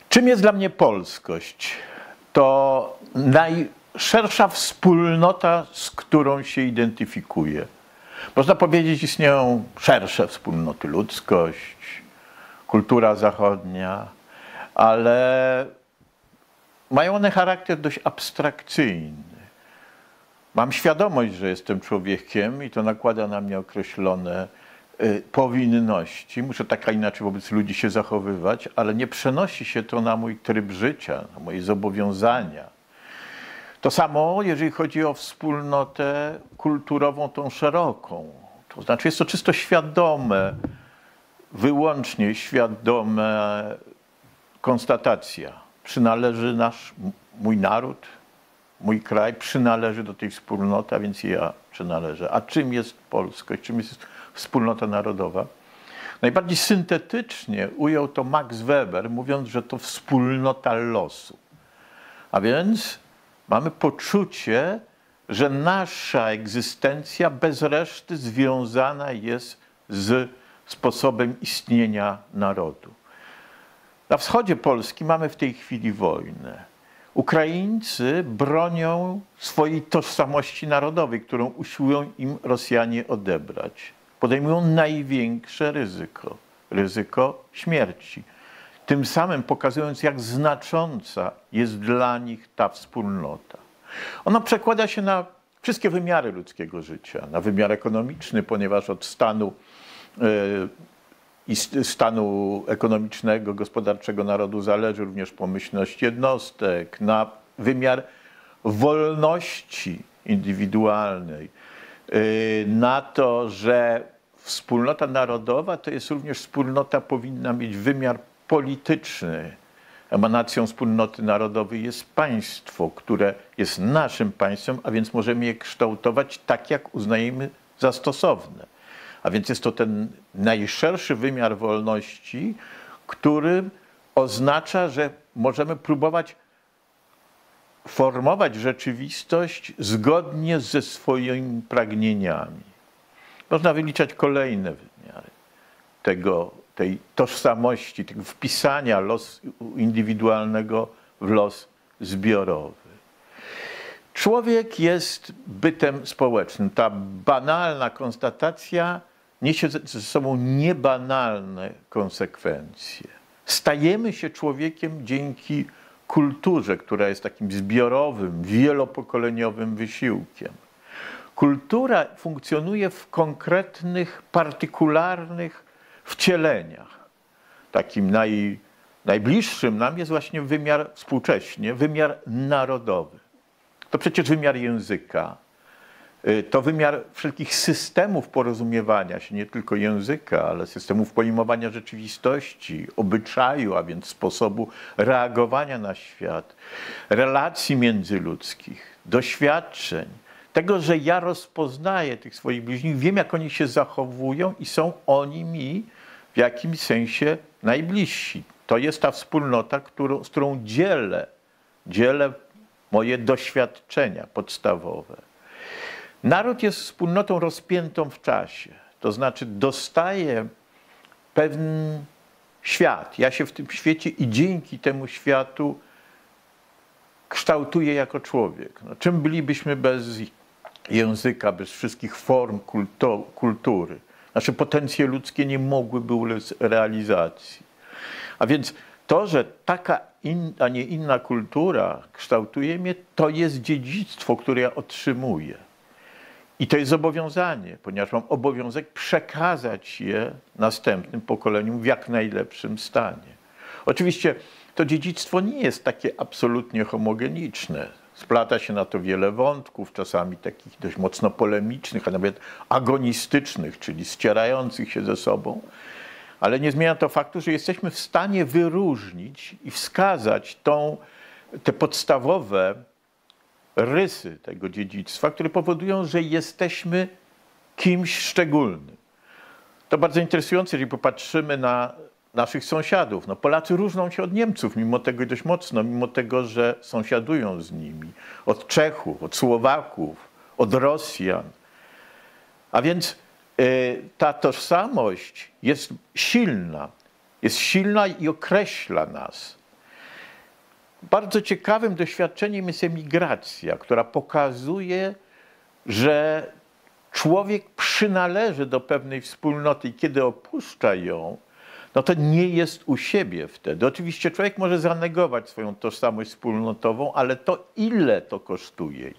Czym jest dla mnie polskość? To najszersza wspólnota, z którą się identyfikuję. Można powiedzieć, istnieją szersze wspólnoty, ludzkość, kultura zachodnia, ale mają one charakter dość abstrakcyjny. Mam świadomość, że jestem człowiekiem i to nakłada na mnie określone powinności. Muszę tak a inaczej wobec ludzi się zachowywać, ale nie przenosi się to na mój tryb życia, na moje zobowiązania. To samo, jeżeli chodzi o wspólnotę kulturową, tą szeroką. To znaczy jest to czysto świadome, wyłącznie świadome konstatacja. Przynależy mój naród, mój kraj przynależy do tej wspólnoty, a więc ja przynależę. A czym jest polskość? Czym jest wspólnota narodowa? Najbardziej syntetycznie ujął to Max Weber, mówiąc, że to wspólnota losu. A więc mamy poczucie, że nasza egzystencja bez reszty związana jest z sposobem istnienia narodu. Na wschodzie Polski mamy w tej chwili wojnę. Ukraińcy bronią swojej tożsamości narodowej, którą usiłują im Rosjanie odebrać. Podejmują największe ryzyko śmierci. Tym samym pokazując, jak znacząca jest dla nich ta wspólnota. Ona przekłada się na wszystkie wymiary ludzkiego życia. Na wymiar ekonomiczny, ponieważ od stanu ekonomicznego, gospodarczego narodu zależy również pomyślność jednostek, na wymiar wolności indywidualnej, na to, że wspólnota narodowa to jest również wspólnota, powinna mieć wymiar polityczny. Emanacją wspólnoty narodowej jest państwo, które jest naszym państwem, a więc możemy je kształtować tak, jak uznajemy za stosowne. A więc jest to ten najszerszy wymiar wolności, który oznacza, że możemy próbować formować rzeczywistość zgodnie ze swoimi pragnieniami. Można wyliczać kolejne wymiary tej tożsamości, tego wpisania losu indywidualnego w los zbiorowy. Człowiek jest bytem społecznym. Ta banalna konstatacja niesie ze sobą niebanalne konsekwencje. Stajemy się człowiekiem dzięki kulturze, która jest takim zbiorowym, wielopokoleniowym wysiłkiem. Kultura funkcjonuje w konkretnych, partykularnych wcieleniach. Takim najbliższym nam jest właśnie wymiar współcześnie, wymiar narodowy. To przecież wymiar języka, to wymiar wszelkich systemów porozumiewania się, nie tylko języka, ale systemów pojmowania rzeczywistości, obyczaju, a więc sposobu reagowania na świat, relacji międzyludzkich, doświadczeń, tego, że ja rozpoznaję tych swoich bliźnich, wiem, jak oni się zachowują i są oni mi w jakimś sensie najbliżsi. To jest ta wspólnota, z którą dzielę moje doświadczenia podstawowe. Naród jest wspólnotą rozpiętą w czasie. To znaczy dostaje pewien świat. Ja się w tym świecie i dzięki temu światu kształtuję jako człowiek. No, czym bylibyśmy bez języka, bez wszystkich form kultury? Nasze potencje ludzkie nie mogłyby ulec realizacji. A więc to, że taka a nie inna kultura kształtuje mnie, to jest dziedzictwo, które ja otrzymuję. I to jest zobowiązanie, ponieważ mam obowiązek przekazać je następnym pokoleniom w jak najlepszym stanie. Oczywiście to dziedzictwo nie jest takie absolutnie homogeniczne. Splata się na to wiele wątków, czasami takich dość mocno polemicznych, a nawet agonistycznych, czyli ścierających się ze sobą. Ale nie zmienia to faktu, że jesteśmy w stanie wyróżnić i wskazać te podstawowe rysy tego dziedzictwa, które powodują, że jesteśmy kimś szczególnym. To bardzo interesujące, jeżeli popatrzymy na naszych sąsiadów. No, Polacy różnią się od Niemców, mimo tego dość mocno, mimo tego, że sąsiadują z nimi. Od Czechów, od Słowaków, od Rosjan. A więc ta tożsamość jest silna i określa nas. bardzo ciekawym doświadczeniem jest emigracja, która pokazuje, że człowiek przynależy do pewnej wspólnoty i kiedy opuszcza ją, no to nie jest u siebie wtedy. Oczywiście człowiek może zanegować swoją tożsamość wspólnotową, ale to ile to kosztuje,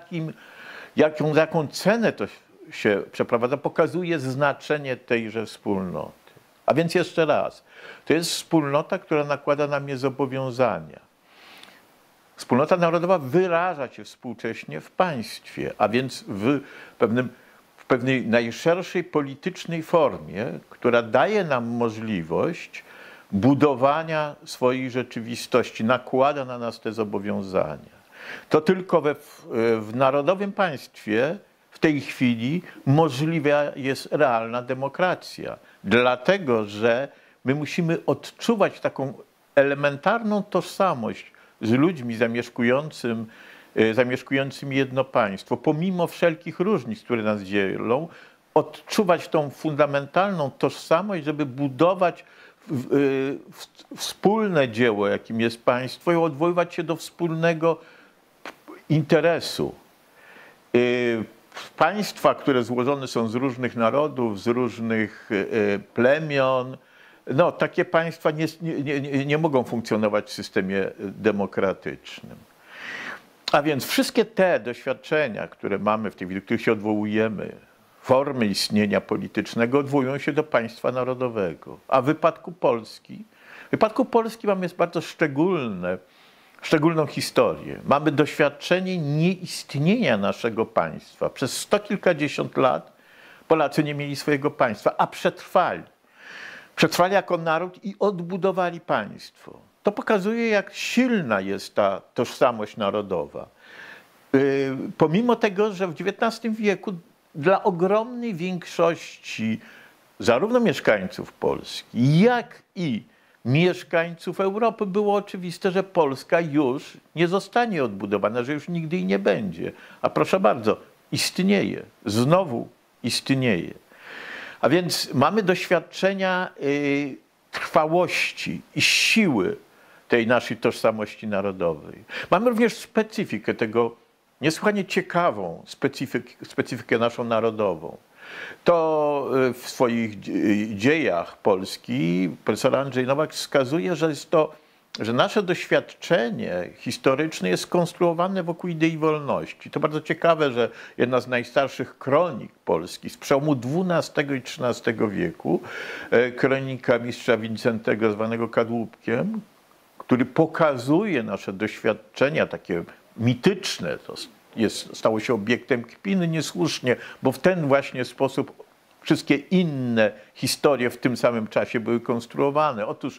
jaką cenę to się przeprowadza, pokazuje znaczenie tejże wspólnoty. A więc jeszcze raz, to jest wspólnota, która nakłada na mnie zobowiązania. Wspólnota narodowa wyraża się współcześnie w państwie, a więc w pewnej najszerszej politycznej formie, która daje nam możliwość budowania swojej rzeczywistości, nakłada na nas te zobowiązania. To tylko w narodowym państwie w tej chwili możliwa jest realna demokracja, dlatego że my musimy odczuwać taką elementarną tożsamość z ludźmi zamieszkującymi jedno państwo, pomimo wszelkich różnic, które nas dzielą, odczuwać tą fundamentalną tożsamość, żeby budować wspólne dzieło, jakim jest państwo, i odwoływać się do wspólnego interesu. Państwa, które złożone są z różnych narodów, z różnych plemion, no, takie państwa nie mogą funkcjonować w systemie demokratycznym. A więc wszystkie te doświadczenia, które mamy w tej chwili, do których się odwołujemy, formy istnienia politycznego, odwołują się do państwa narodowego. A w wypadku Polski mamy bardzo szczególną historię. Mamy doświadczenie nieistnienia naszego państwa. Przez 100 kilkadziesiąt lat Polacy nie mieli swojego państwa, a przetrwali. Przetrwali jako naród i odbudowali państwo. To pokazuje, jak silna jest ta tożsamość narodowa. Pomimo tego, że w XIX wieku dla ogromnej większości zarówno mieszkańców Polski, jak i mieszkańców Europy było oczywiste, że Polska już nie zostanie odbudowana, że już nigdy i nie będzie. A proszę bardzo, istnieje, znowu istnieje. A więc mamy doświadczenia trwałości i siły tej naszej tożsamości narodowej. Mamy również specyfikę tego, niesłychanie ciekawą specyfikę naszą narodową. To w swoich dziejach Polski profesor Andrzej Nowak wskazuje, że nasze doświadczenie historyczne jest skonstruowane wokół idei wolności. To bardzo ciekawe, że jedna z najstarszych kronik Polski z przełomu XII i XIII wieku, kronika mistrza Wincentego zwanego Kadłubkiem, który pokazuje nasze doświadczenia takie mityczne, stało się obiektem kpiny niesłusznie, bo w ten właśnie sposób wszystkie inne historie w tym samym czasie były konstruowane. Otóż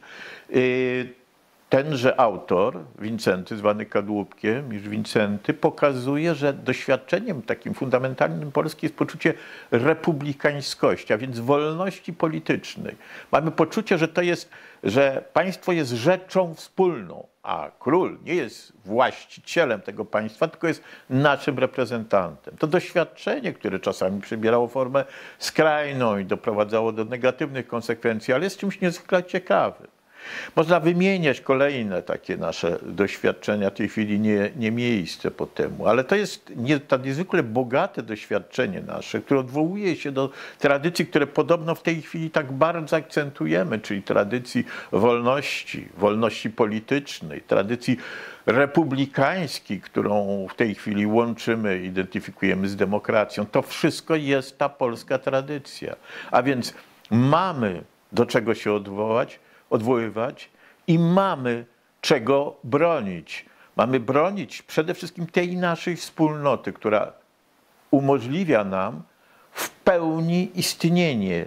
tenże autor, Wincenty, zwany Kadłubkiem, mistrz Wincenty, pokazuje, że doświadczeniem takim fundamentalnym Polski jest poczucie republikańskości, a więc wolności politycznej. Mamy poczucie, że państwo jest rzeczą wspólną, a król nie jest właścicielem tego państwa, tylko jest naszym reprezentantem. To doświadczenie, które czasami przybierało formę skrajną i doprowadzało do negatywnych konsekwencji, ale jest czymś niezwykle ciekawym. Można wymieniać kolejne takie nasze doświadczenia, w tej chwili nie miejsce po temu, ale to jest niezwykle bogate doświadczenie nasze, które odwołuje się do tradycji, które podobno w tej chwili tak bardzo akcentujemy, czyli tradycji wolności politycznej, tradycji republikańskiej, którą w tej chwili łączymy, identyfikujemy z demokracją. To wszystko jest ta polska tradycja. A więc mamy do czego się odwoływać i mamy czego bronić. Mamy bronić przede wszystkim tej naszej wspólnoty, która umożliwia nam w pełni istnienie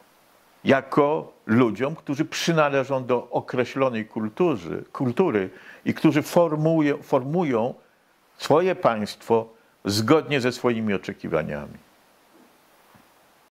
jako ludziom, którzy przynależą do określonej kultury i którzy formują swoje państwo zgodnie ze swoimi oczekiwaniami.